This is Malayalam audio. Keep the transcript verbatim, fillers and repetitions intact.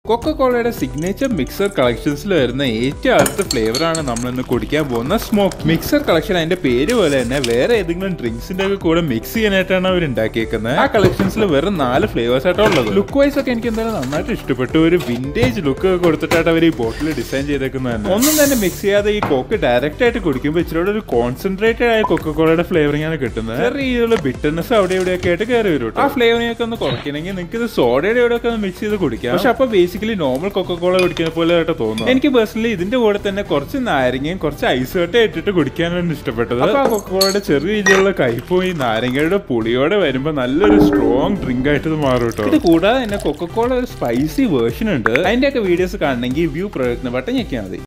കൊക്കക്കോളയുടെ സിഗ്നേച്ചർ മിക്സർ കളക്ഷൻസിൽ വരുന്ന ഏറ്റവും അടുത്ത ഫ്ലേവർ ആണ് നമ്മൾ ഇന്ന് കുടിക്കാൻ പോകുന്ന സ്മോക്ക് മിക്സർ കളക്ഷൻ. അതിന്റെ പേര് പോലെ തന്നെ വേറെ ഏതെങ്കിലും ഡ്രിങ്ക്സിന്റെ ഒക്കെ കൂടെ മിക്സ് ചെയ്യാനായിട്ടാണ് അവർ ഉണ്ടാക്കിയേക്കുന്നത്. ആ കളക്ഷൻസിൽ വെറും നാല് ഫ്ലേവേഴ്സ് ആയിട്ടുള്ളത്. ലുക്ക് വൈസ് ഒക്കെ എനിക്ക് എന്തായാലും നന്നായിട്ട് ഇഷ്ടപ്പെട്ടു. ഒരു വിന്റേജ് ലുക്ക് കൊടുത്തിട്ടായിട്ട് അവർ ഈ ബോട്ടിൽ ഡിസൈൻ ചെയ്തേക്കുന്നത്. ഒന്നും തന്നെ മിക്സ് ചെയ്യാതെ ഈ കോക്ക് ഡയറക്റ്റ് ആയിട്ട് കുടിക്കുമ്പോൾ ഇച്ചിരി ഒരു കോൺസെൻട്രേറ്റഡ് ആയ കൊക്കക്കോളയുടെ ഫ്ലേവറിംഗ് ആണ് കിട്ടുന്നത്. ചെറിയ രീതിയിലുള്ള ബിറ്റർനെസ് അവിടെ ഇവിടെയൊക്കെ ആയിട്ട് കയറി വരും. ആ ഫ്ലേവറിംഗ് ഒക്കെ ഒന്ന് കുറയ്ക്കണമെങ്കിൽ നിങ്ങൾക്ക് ഇത് സോഡയുടെ ഇവിടെ ഒക്കെ ഒന്ന് മിക്സ് ചെയ്ത് കുടിക്കാം. പക്ഷെ അപ്പൊ ബേസിക്കലി നോർമൽ കൊക്കക്കോള കുടിക്കുന്ന പോലെ ആയിട്ട് തോന്നുന്നു. എനിക്ക് പേഴ്സണലി ഇതിന്റെ കൂടെ തന്നെ കുറച്ച് നാരങ്ങയും കുറച്ച് ഐസ് കട്ട ഇട്ടിട്ട് കുടിക്കാനാണ് ഇഷ്ടപ്പെട്ടത്. അപ്പൊ ആ കൊക്കക്കോളയുടെ ചെറിയ രീതിയിലുള്ള കയ്പും ഈ നാരങ്ങയുടെ പുളിയോടെ വരുമ്പോ നല്ലൊരു സ്ട്രോങ് ഡ്രിങ്ക് ആയിട്ട് ഇത് മാറും കേട്ടോ. ഇത് കൂടാതെ തന്നെ കൊക്കക്കോള ഒരു സ്പൈസി വേർഷൻ ഉണ്ട്. അതിന്റെ ഒക്കെ വീഡിയോസ് കാണണമെങ്കിൽ വ്യൂ പ്രൊഡക്റ്റിന് ബട്ടൺ ഞെക്കിയാൽ മതി.